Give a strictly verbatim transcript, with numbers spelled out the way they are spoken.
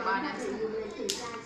บ้านเนี่ย